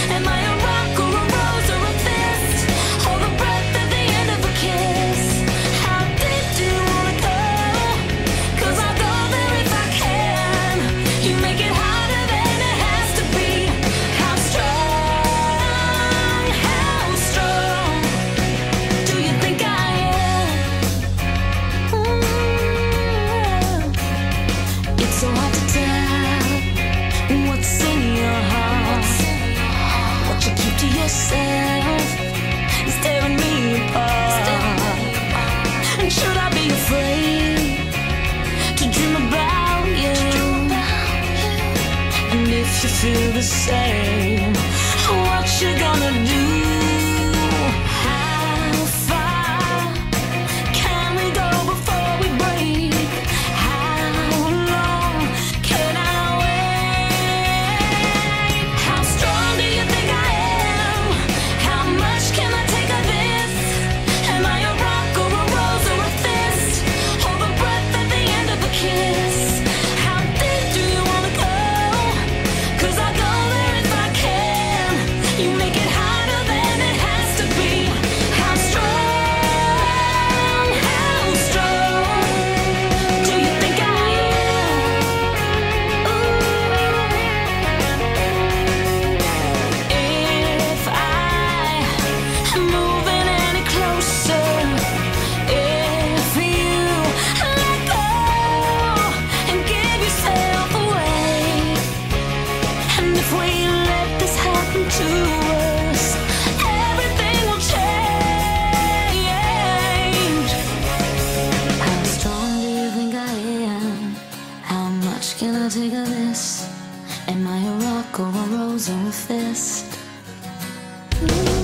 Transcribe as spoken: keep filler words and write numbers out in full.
Am I a rock or a rose or a fist? Hold the breath at the end of a kiss. How deep do you wanna go? 'Cause I'll go there if I can. You make it harder than it has to be. How strong, how strong do you think I am? Ooh, it's so hard to tell what's in your heart. What you keep to yourself is tearing me apart. And should I be afraid to dream about you? And if you feel the same, what you gonna do? How far can we go before we break? How long can I wait? How strong do you think I am? How much can I take of this? Am I a rock or a rose or a fist? Hold the breath at the end of a kiss. How deep do you wanna go? 'Cause I'll go there if I can. You make it harder than it has to be. How strong, how strong do you think I am? Ooh. If I am moving any closer, if you let go and give yourself away, and if we let this happen to us, everything will change. How strong do you think I am? How much can I take of this? Am I a rock or a rose or a fist? Ooh.